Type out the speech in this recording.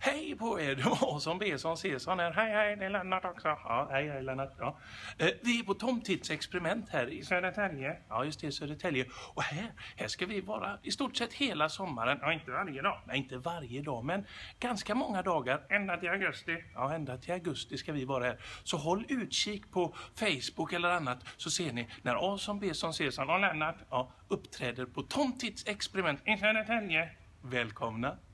Hej på er, det var som B som Cesar här. Hej, det är Lennart också. Ja, hej Lennart. Ja. Vi är på tomtidsexperiment här i Södertälje. Ja, just det, Södertälje. Och här ska vi vara i stort sett hela sommaren. Ja, inte varje dag. Nej, inte varje dag, men ganska många dagar. Ända till augusti. Ja, ända till augusti ska vi vara här. Så håll utkik på Facebook eller annat så ser ni när A som B som Cesar och Lennart uppträder på tomtidsexperiment i Södertälje. Välkomna!